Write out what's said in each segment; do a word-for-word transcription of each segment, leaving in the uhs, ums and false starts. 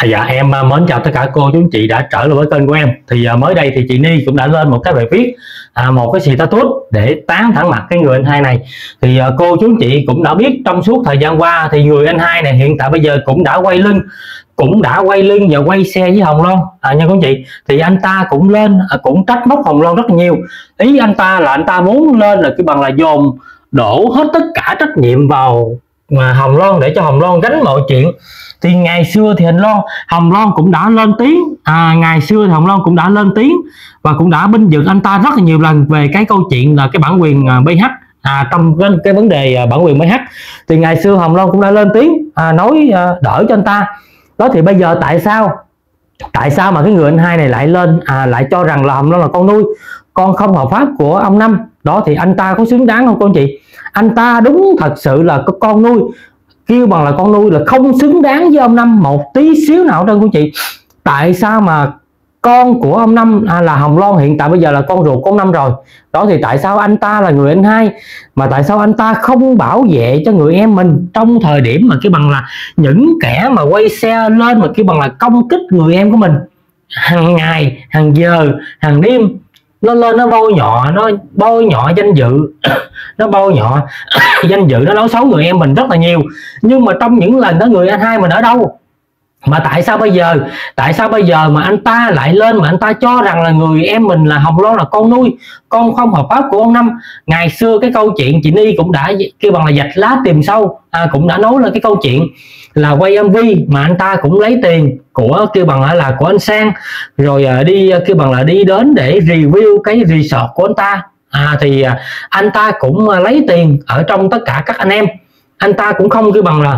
À, dạ em à, mến chào tất cả cô chú anh chị đã trở lại với kênh của em. Thì à, mới đây thì chị Ni cũng đã lên một cái bài viết, à, một cái status để tán thẳng mặt cái người anh hai này. Thì à, cô chú anh chị cũng đã biết trong suốt thời gian qua thì người anh hai này hiện tại bây giờ cũng đã quay lưng cũng đã quay lưng và quay xe với Hồng Loan, à, nha cô chị. Thì anh ta cũng lên à, cũng trách móc Hồng Loan rất nhiều. Ý anh ta là anh ta muốn lên là cái bằng là dồn đổ hết tất cả trách nhiệm vào mà Hồng Loan để cho Hồng Loan gánh mọi chuyện. Thì ngày xưa thì Hồng Loan Hồng Loan cũng đã lên tiếng, à, ngày xưa thì Hồng Loan cũng đã lên tiếng và cũng đã binh vực anh ta rất là nhiều lần về cái câu chuyện là cái bản quyền à, bê hát, à, trong cái, cái vấn đề à, bản quyền bê hát. Thì ngày xưa Hồng Loan cũng đã lên tiếng à, nói à, đỡ cho anh ta đó. Thì bây giờ tại sao tại sao mà cái người anh hai này lại lên à, lại cho rằng là Hồng Loan là con nuôi, con không hợp pháp của ông Năm đó? Thì anh ta có xứng đáng không cô chị? Anh ta đúng thật sự là có con nuôi, kêu bằng là con nuôi là không xứng đáng với ông Năm một tí xíu nào đâu cô chị. Tại sao mà con của ông Năm à, là Hồng Loan hiện tại bây giờ là con ruột của ông Năm rồi đó, thì tại sao anh ta là người anh hai mà tại sao anh ta không bảo vệ cho người em mình trong thời điểm mà cái bằng là những kẻ mà quay xe lên mà cái bằng là công kích người em của mình hàng ngày, hàng giờ, hàng đêm, nó lên nó bôi nhọ, nó bôi nhọ danh dự nó bôi nhọ danh dự, nó nói xấu người em mình rất là nhiều. Nhưng mà trong những lần đó người anh hai mình ở đâu? Mà tại sao bây giờ tại sao bây giờ mà anh ta lại lên mà anh ta cho rằng là người em mình là Hồng Loan là con nuôi, con không hợp pháp của ông Năm? Ngày xưa cái câu chuyện chị Ni cũng đã kêu bằng là dạch lá tìm sâu, à, cũng đã nói lên cái câu chuyện là quay em vê mà anh ta cũng lấy tiền của kêu bằng là của anh Sang, rồi đi kêu bằng là đi đến để review cái resort của anh ta. À, thì anh ta cũng lấy tiền ở trong tất cả các anh em, anh ta cũng không kêu bằng là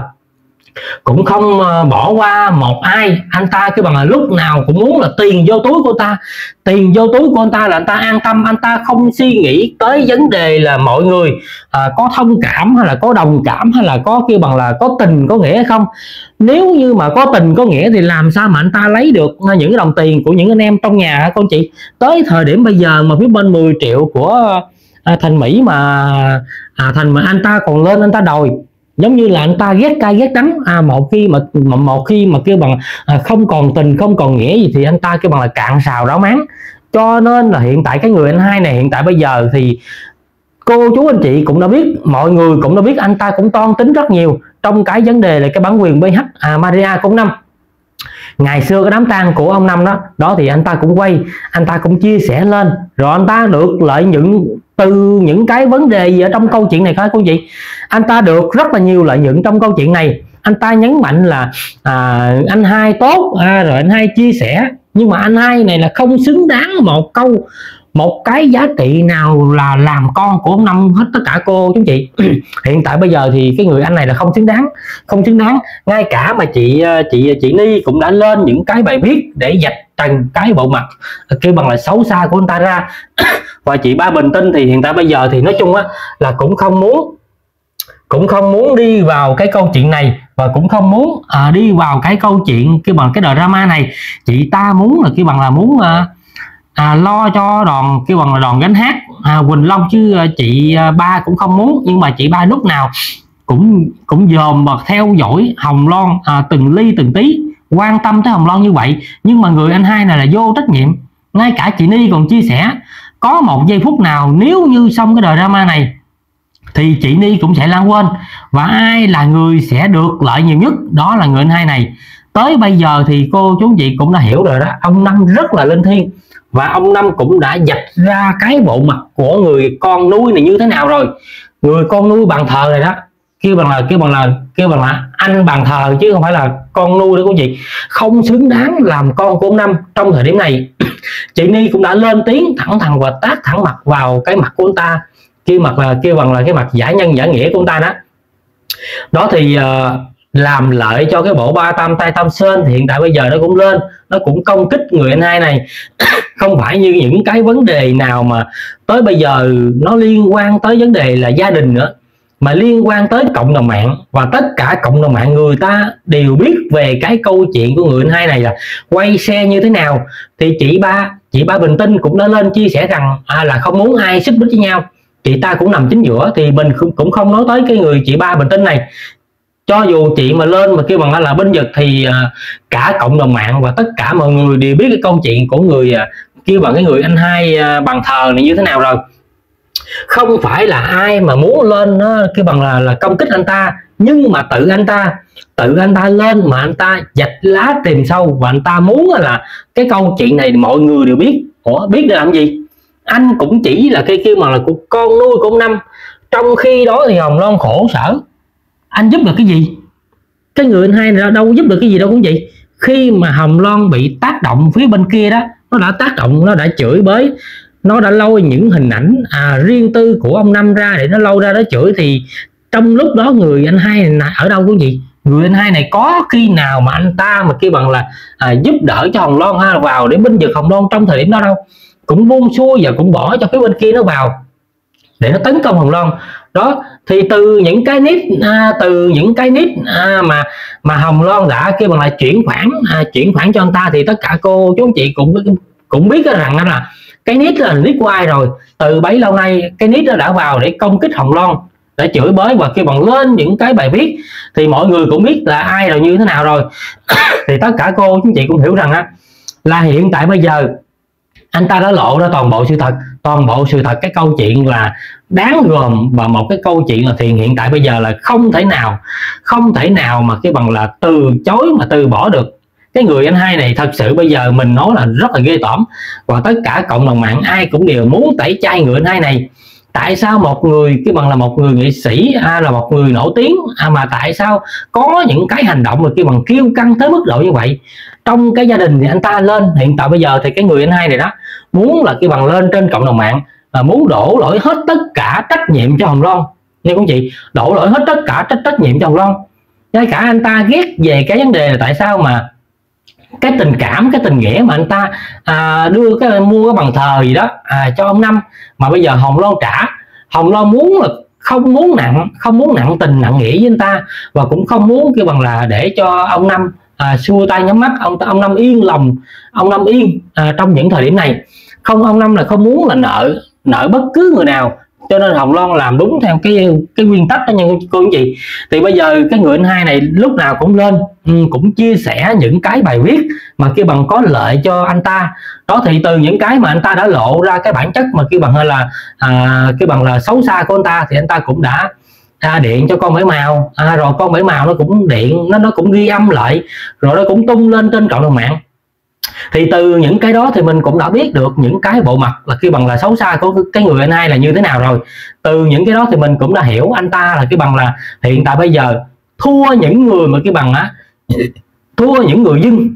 cũng không bỏ qua một ai. Anh ta cái bằng là lúc nào cũng muốn là tiền vô túi của anh ta, tiền vô túi của anh ta là anh ta an tâm. Anh ta không suy nghĩ tới vấn đề là mọi người à, có thông cảm hay là có đồng cảm hay là có kêu bằng là có tình có nghĩa hay không. Nếu như mà có tình có nghĩa thì làm sao mà anh ta lấy được những cái đồng tiền của những anh em trong nhà hả con chị? Tới thời điểm bây giờ mà phía bên mười triệu của à, Thành Mỹ mà à, Thành mà anh ta còn lên anh ta đòi giống như là anh ta ghét cay ghét đắng, à, một khi mà một khi mà kêu bằng à, không còn tình không còn nghĩa gì thì anh ta kêu bằng là cạn sào ráo máng. Cho nên là hiện tại cái người anh hai này hiện tại bây giờ thì cô chú anh chị cũng đã biết, mọi người cũng đã biết anh ta cũng toan tính rất nhiều trong cái vấn đề là cái bản quyền bê hát à, Maria của ông Năm. Ngày xưa cái đám tang của ông Năm đó đó thì anh ta cũng quay, anh ta cũng chia sẻ lên, rồi anh ta được lợi nhuận từ những cái vấn đề gì ở trong câu chuyện này, các cô chị. Anh ta được rất là nhiều lợi nhuận trong câu chuyện này. Anh ta nhấn mạnh là à, anh hai tốt, à, rồi anh hai chia sẻ, nhưng mà anh hai này là không xứng đáng một câu một cái giá trị nào là làm con của ông Năm hết tất cả cô chú chị. Hiện tại bây giờ thì cái người anh này là không xứng đáng, không xứng đáng. Ngay cả mà chị chị chị Ni cũng đã lên những cái bài viết để dạch trần cái bộ mặt kêu bằng là xấu xa của anh ta ra. Và chị Ba Bình Tinh thì hiện tại bây giờ thì nói chung á là cũng không muốn cũng không muốn đi vào cái câu chuyện này và cũng không muốn à, đi vào cái câu chuyện kêu bằng cái drama này. Chị ta muốn là kêu bằng là muốn à, À, lo cho đoàn kêu bằng là đoàn gánh hát à, Quỳnh Long, chứ chị Ba cũng không muốn. Nhưng mà chị Ba lúc nào cũng cũng dòm và theo dõi Hồng Loan à, từng ly từng tí, quan tâm tới Hồng Loan như vậy. Nhưng mà người anh hai này là vô trách nhiệm. Ngay cả chị Ni còn chia sẻ có một giây phút nào nếu như xong cái drama này thì chị Ni cũng sẽ lãng quên, và ai là người sẽ được lợi nhiều nhất đó là người anh hai này. Tới bây giờ thì cô chú chị cũng đã hiểu rồi đó, ông Năm rất là linh thiêng và ông Năm cũng đã dạch ra cái bộ mặt của người con nuôi này như thế nào rồi. Người con nuôi bàn thờ này đó, kêu bằng là kêu bằng là kêu bằng là anh bàn thờ chứ không phải là con nuôi đó quý vị, không xứng đáng làm con của ông Năm trong thời điểm này. Chị Ni cũng đã lên tiếng thẳng thắn và tát thẳng mặt vào cái mặt của ông ta, kêu mặt là kêu bằng là cái mặt giả nhân giả nghĩa của ông ta đó. Đó thì uh, làm lợi cho cái bộ ba tam tay tam sơn thì hiện tại bây giờ nó cũng lên, nó cũng công kích người anh hai này. Không phải như những cái vấn đề nào mà tới bây giờ nó liên quan tới vấn đề là gia đình nữa, mà liên quan tới cộng đồng mạng. Và tất cả cộng đồng mạng người ta đều biết về cái câu chuyện của người anh hai này là quay xe như thế nào. Thì chị ba chị Ba Bình Tinh cũng đã lên chia sẻ rằng à, là không muốn ai xích mích với nhau, chị ta cũng nằm chính giữa. Thì mình cũng không nói tới cái người chị Ba Bình Tinh này, cho dù chị mà lên mà kêu bằng là binh vực thì à, cả cộng đồng mạng và tất cả mọi người đều biết cái câu chuyện của người à, kêu bằng cái người anh hai à, bàn thờ này như thế nào rồi. Không phải là ai mà muốn lên nó kêu bằng là, là công kích anh ta, nhưng mà tự anh ta tự anh ta lên mà anh ta dạch lá tìm sâu, và anh ta muốn là cái câu chuyện này mọi người đều biết. Ủa biết để làm gì? Anh cũng chỉ là cái kêu mà là của con nuôi của ông Năm, trong khi đó thì Hồng Loan khổ sở, anh giúp được cái gì? Cái người anh hai này đâu giúp được cái gì đâu cũng vậy. Khi mà Hồng Loan bị tác động phía bên kia đó, nó đã tác động, nó đã chửi bới, nó đã lôi những hình ảnh à, riêng tư của ông Năm ra để nó lôi ra đó chửi, thì trong lúc đó người anh hai này ở đâu cũng gì? Người anh hai này có khi nào mà anh ta mà kêu bằng là à, giúp đỡ cho Hồng Loan ha, vào để binh vực Hồng Loan trong thời điểm đó đâu. Cũng buông xuôi và cũng bỏ cho phía bên kia nó vào để nó tấn công Hồng Loan. Đó thì từ những cái nít à, từ những cái nít à, mà mà Hồng Loan đã kêu bằng là chuyển khoản à, chuyển khoản cho anh ta, thì tất cả cô chú anh chị cũng cũng biết rằng là cái nít là nít của ai rồi. Từ bấy lâu nay cái nít đã vào để công kích Hồng Loan, để chửi bới và kêu bằng lên những cái bài viết, thì mọi người cũng biết là ai rồi như thế nào rồi. Thì tất cả cô chú anh chị cũng hiểu rằng á, là hiện tại bây giờ anh ta đã lộ ra toàn bộ sự thật, toàn bộ sự thật cái câu chuyện là đáng gờm, và một cái câu chuyện là thì hiện tại bây giờ là không thể nào không thể nào mà cái bằng là từ chối mà từ bỏ được. Cái người anh hai này thật sự bây giờ mình nói là rất là ghê tởm, và tất cả cộng đồng mạng ai cũng đều muốn tẩy chay người anh hai này. Tại sao một người cái bằng là một người nghệ sĩ à, là một người nổi tiếng à, mà tại sao có những cái hành động mà cái bằng kiêu căng tới mức độ như vậy? Trong cái gia đình thì anh ta lên, hiện tại bây giờ thì cái người anh hai này đó muốn là cái bằng lên trên cộng đồng mạng, à, muốn đổ lỗi hết tất cả trách nhiệm cho Hồng Loan. Nghe quý chị, đổ lỗi hết tất cả trách trách nhiệm cho Hồng Loan. Ngay cả anh ta ghét về cái vấn đề là tại sao mà cái tình cảm, cái tình nghĩa mà anh ta à, đưa cái mua cái bàn thờ gì đó à, cho ông Năm, mà bây giờ Hồng Loan trả. Hồng Loan muốn là không muốn nặng không muốn nặng tình nặng nghĩa với anh ta, và cũng không muốn kêu bằng là để cho ông Năm à, xua tay nhắm mắt, ông ông Năm yên lòng, ông Năm yên à, trong những thời điểm này. Không, ông Năm là không muốn là nợ nợ bất cứ người nào, cho nên Hồng Loan làm đúng theo cái cái nguyên tắc đó nha cô anh chị. Thì bây giờ cái người anh hai này lúc nào cũng lên um, cũng chia sẻ những cái bài viết mà kêu bằng có lợi cho anh ta đó. Thì từ những cái mà anh ta đã lộ ra cái bản chất mà kêu bằng hay là à, kêu bằng là xấu xa của anh ta, thì anh ta cũng đã à, điện cho con bảy màu à, rồi con bảy màu nó cũng điện nó nó cũng ghi âm lại, rồi nó cũng tung lên trên cộng đồng mạng. Thì từ những cái đó thì mình cũng đã biết được những cái bộ mặt là kêu bằng là xấu xa của cái người anh hai là như thế nào rồi. Từ những cái đó thì mình cũng đã hiểu anh ta là cái bằng là hiện tại bây giờ thua những người mà cái bằng á, thua những người dân,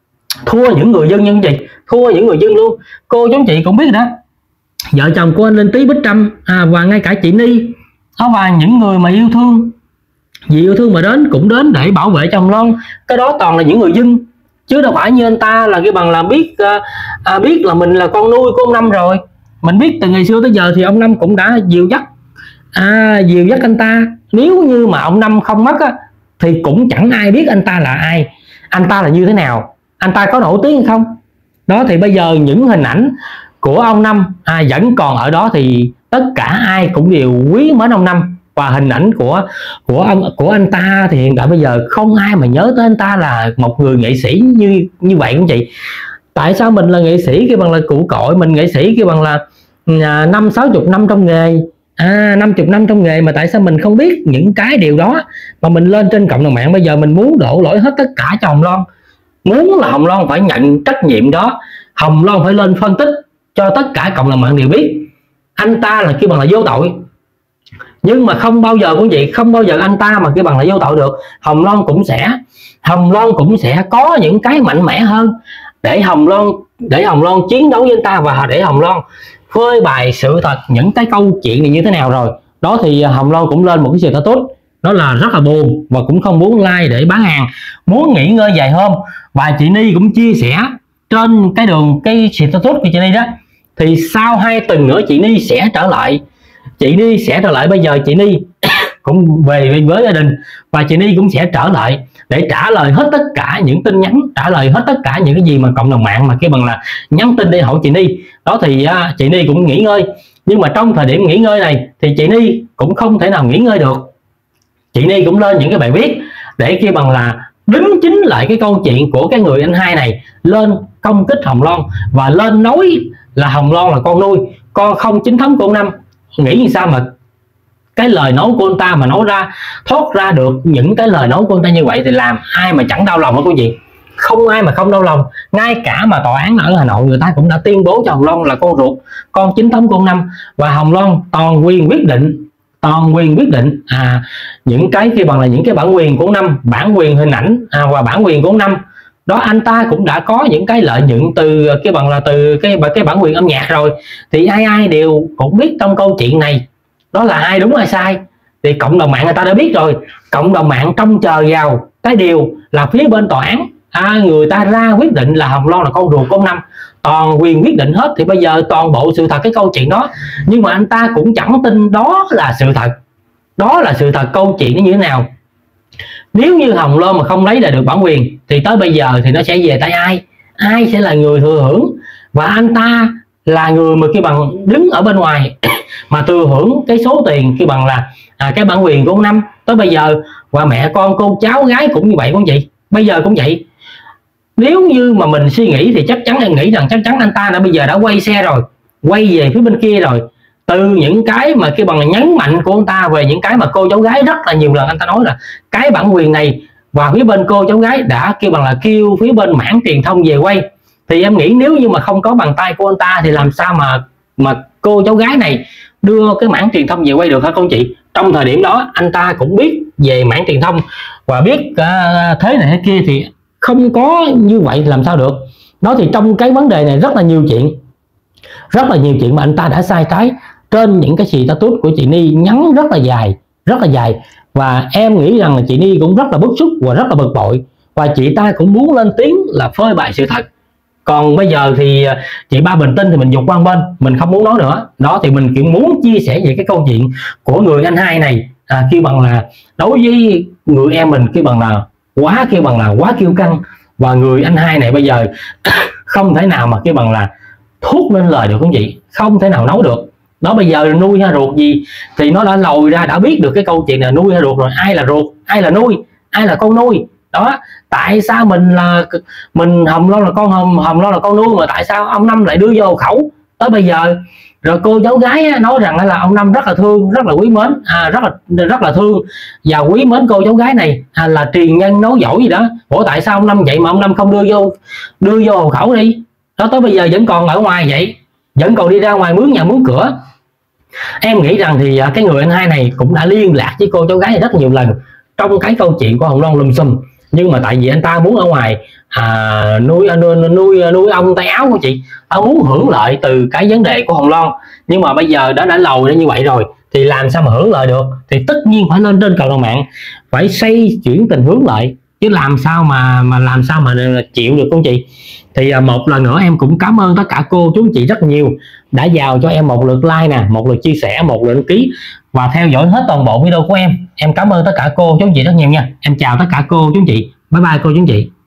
thua những người dân như vậy, thua những người dân luôn. Cô chú chị cũng biết đó, vợ chồng của anh Linh Tý Bích Trâm à, và ngay cả chị Ni đó, và những người mà yêu thương vì yêu thương mà đến cũng đến để bảo vệ cho Hồng Loan. Cái đó toàn là những người dân, chứ đâu phải như anh ta là cái bằng là biết à, biết là mình là con nuôi của ông Năm rồi. Mình biết từ ngày xưa tới giờ thì ông Năm cũng đã dìu dắt à, dìu dắt anh ta. Nếu như mà ông Năm không mất á, thì cũng chẳng ai biết anh ta là ai, anh ta là như thế nào, anh ta có nổi tiếng hay không. Đó thì bây giờ những hình ảnh của ông Năm à, vẫn còn ở đó, thì tất cả ai cũng đều quý mến ông Năm. Và hình ảnh của của ông của anh ta thì hiện tại bây giờ không ai mà nhớ tới anh ta là một người nghệ sĩ như như vậy cũng chị. Tại sao mình là nghệ sĩ kia bằng là cụ cội, mình nghệ sĩ kia bằng là năm sáu chục năm trong nghề à, năm chục năm trong nghề, mà tại sao mình không biết những cái điều đó mà mình lên trên cộng đồng mạng bây giờ mình muốn đổ lỗi hết tất cả cho Hồng Loan, muốn là Hồng Loan phải nhận trách nhiệm đó, Hồng Loan phải lên phân tích cho tất cả cộng đồng mạng đều biết anh ta là kia bằng là vô tội. Nhưng mà không bao giờ cũng vậy, không bao giờ anh ta mà cái bằng là vô tội được. Hồng Loan cũng sẽ Hồng Loan cũng sẽ có những cái mạnh mẽ hơn để Hồng Loan để Hồng Loan chiến đấu với anh ta, và để Hồng Loan phơi bày sự thật những cái câu chuyện này như thế nào rồi. Đó thì Hồng Loan cũng lên một cái status đó là rất là buồn, và cũng không muốn like để bán hàng, muốn nghỉ ngơi vài hôm. Và chị Ni cũng chia sẻ trên cái đường cái status của chị Ni đó, thì sau hai tuần nữa chị Ni sẽ trở lại chị Ni sẽ trở lại bây giờ chị Ni cũng về với gia đình, và chị Ni cũng sẽ trở lại để trả lời hết tất cả những tin nhắn, trả lời hết tất cả những cái gì mà cộng đồng mạng mà cái bằng là nhắn tin để hỏi chị Ni. Đó thì à, chị Ni cũng nghỉ ngơi, nhưng mà trong thời điểm nghỉ ngơi này thì chị Ni cũng không thể nào nghỉ ngơi được. chị Ni cũng lên những cái bài viết để kêu bằng là đính chính lại cái câu chuyện của cái người anh hai này, lên công kích Hồng Loan và lên nói là Hồng Loan là con nuôi, con không chính thống của ông Năm. Nghĩ như sao mà cái lời nói của anh ta mà nói ra, thoát ra được những cái lời nói của anh ta như vậy thì làm ai mà chẳng đau lòng đó quý vị. Không ai mà không đau lòng. Ngay cả mà tòa án ở Hà Nội người ta cũng đã tuyên bố cho Hồng Loan là con ruột, con chính thống của ông Năm, và Hồng Loan toàn quyền quyết định, toàn quyền quyết định à, những cái kia bằng là những cái bản quyền của ông Năm, bản quyền hình ảnh à, và bản quyền của ông Năm đó. Anh ta cũng đã có những cái lợi nhuận từ cái bằng là từ cái cái bản quyền âm nhạc rồi, thì ai ai đều cũng biết trong câu chuyện này đó là ai đúng ai sai, thì cộng đồng mạng người ta đã biết rồi. Cộng đồng mạng trông chờ vào cái điều là phía bên tòa án à, người ta ra quyết định là Hồng Loan là con ruột của ông Năm, toàn quyền quyết định hết. Thì bây giờ toàn bộ sự thật cái câu chuyện đó, nhưng mà anh ta cũng chẳng tin đó là sự thật. Đó là sự thật câu chuyện nó như thế nào. Nếu như Hồng Loan mà không lấy lại được bản quyền thì tới bây giờ thì nó sẽ về tay ai? Ai sẽ là người thừa hưởng? Và anh ta là người mà cái bằng đứng ở bên ngoài mà thừa hưởng cái số tiền cái bằng là à, cái bản quyền của ông Năm tới bây giờ. Và mẹ con cô cháu gái cũng như vậy con chị, bây giờ cũng vậy. Nếu như mà mình suy nghĩ thì chắc chắn em nghĩ rằng chắc chắn anh ta đã bây giờ đã quay xe rồi, quay về phía bên kia rồi. Từ những cái mà cái bằng nhấn mạnh của anh ta về những cái mà cô cháu gái rất là nhiều lần anh ta nói là cái bản quyền này, và phía bên cô cháu gái đã kêu bằng là kêu phía bên mảng truyền thông về quay. Thì em nghĩ nếu như mà không có bàn tay của anh ta thì làm sao mà mà cô cháu gái này đưa cái mảng truyền thông về quay được hả con chị? Trong thời điểm đó anh ta cũng biết về mảng truyền thông và biết uh, thế này thế kia, thì không có như vậy thì làm sao được. Đó thì trong cái vấn đề này rất là nhiều chuyện, rất là nhiều chuyện mà anh ta đã sai trái. Trên những cái status của chị Ni nhắn rất là dài, rất là dài, và em nghĩ rằng là chị Ni cũng rất là bức xúc và rất là bực bội, và chị ta cũng muốn lên tiếng là phơi bày sự thật. Còn bây giờ thì chị Ba bình tin thì mình dục qua bên, mình không muốn nói nữa. Đó thì mình cũng muốn chia sẻ về cái câu chuyện của người anh hai này à, kêu bằng là đối với người em mình kêu bằng là quá kêu bằng là quá kiêu căng, và người anh hai này bây giờ không thể nào mà kêu bằng là thốt lên lời được quý vị, không thể nào nấu được. Đó bây giờ nuôi hay ruột gì thì nó đã lòi ra, đã biết được cái câu chuyện là nuôi hay ruột rồi, ai là ruột, ai là nuôi, ai là con nuôi. Đó, tại sao mình là mình Hồng Loan là con Hồng, Hồng Loan là con nuôi, mà tại sao ông Năm lại đưa vô hộ khẩu tới bây giờ? Rồi cô cháu gái nói rằng là ông Năm rất là thương, rất là quý mến à, rất là rất là thương và quý mến cô cháu gái này à, là truyền nhân nối dõi gì đó. Ủa tại sao ông Năm vậy mà ông Năm không đưa vô đưa vô hộ khẩu đi? Đó tới bây giờ vẫn còn ở ngoài vậy, vẫn còn đi ra ngoài mướn nhà mướn cửa. Em nghĩ rằng thì cái người anh hai này cũng đã liên lạc với cô cháu gái này rất nhiều lần trong cái câu chuyện của Hồng Loan lùm xùm, nhưng mà tại vì anh ta muốn ở ngoài à, nuôi, nuôi nuôi nuôi ông tay áo của chị, ông muốn hưởng lợi từ cái vấn đề của Hồng Loan, nhưng mà bây giờ đã đã lòi ra như vậy rồi thì làm sao mà hưởng lợi được? Thì tất nhiên phải lên trên cộng đồng mạng phải xây chuyển tình hướng lại, chứ làm sao mà mà làm sao mà chịu được con chị. Thì à, một lần nữa em cũng cảm ơn tất cả cô chú chị rất nhiều đã vào cho em một lượt like nè, một lượt chia sẻ, một lượt đăng ký và theo dõi hết toàn bộ video của em. Em cảm ơn tất cả cô chú chị rất nhiều nha. Em chào tất cả cô chú chị, bye bye cô chú chị.